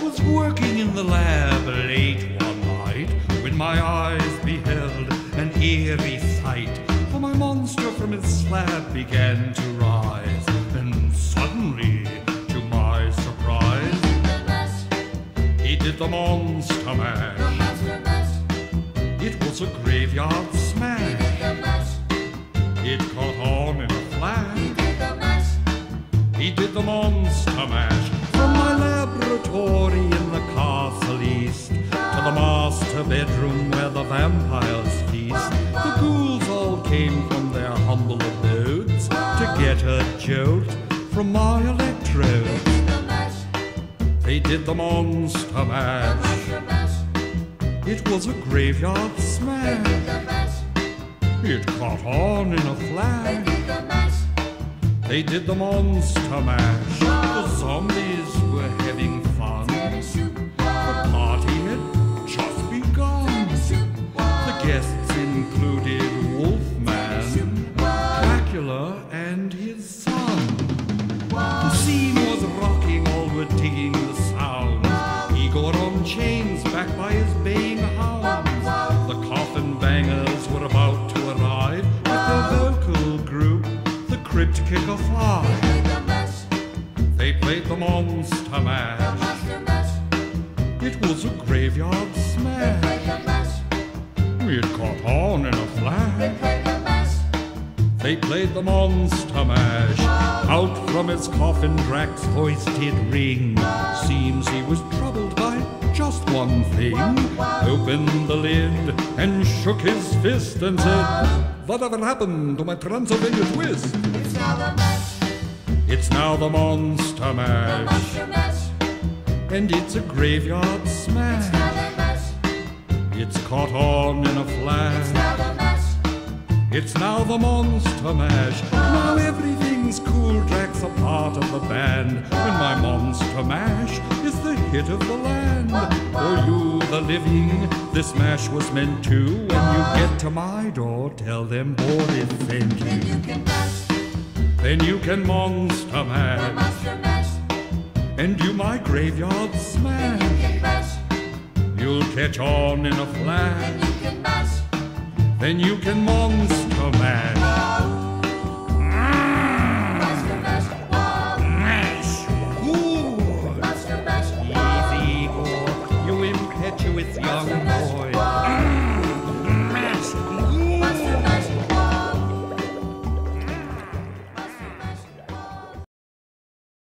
was working in the lab late one night when my eyes beheld an eerie sight. For my monster from his slab began to rise, and suddenly, to my surprise, he did the monster mash. It was a graveyard smash. It caught on in a flash. He did the monster mash. From my laboratory in the castle east to the master bedroom where the vampires feast, the ghouls all came from their humble abodes to get a jolt from my electrodes. They did the monster mash. It was a graveyard smash. It caught on in a flash. They did the monster mash. The zombies were having fun. The party had just begun. The guests included Wolfman, Dracula, and his son. The scene was rocking, all were digging the sound. Igor on chains, backed by his baying hounds. The coffin bangers were about to arrive with their vocal group, the Crypt Kicker 5. They played the monster mash. It was a graveyard smash. It caught on in a flash. They played the monster mash. Out from his coffin Drac's voice did ring. Seems he was troubled by just one thing. Opened the lid and shook his fist and said, "Whatever happened to my Transylvania twist?" It's now the mash. It's now the monster mash. Monster mash. And it's a graveyard smash. It's now the mash. It's caught on in a flash. It's now the mash. It's now the monster mash. Now everything's cool. Drac's a part of the band. And my monster mash is the hit of the land. For you, the living, this mash was meant to. When you get to my door, tell them Boris sent Then you. you can mash. Then you can monster The mash. monster mash. And do my graveyard Then smash. you can mash. You'll catch on in a Then flash. you can mash. Then you can monster mash. Monster mash. Mash. Ooh. Monster mash. Easy, Igor, you impetuous young boy.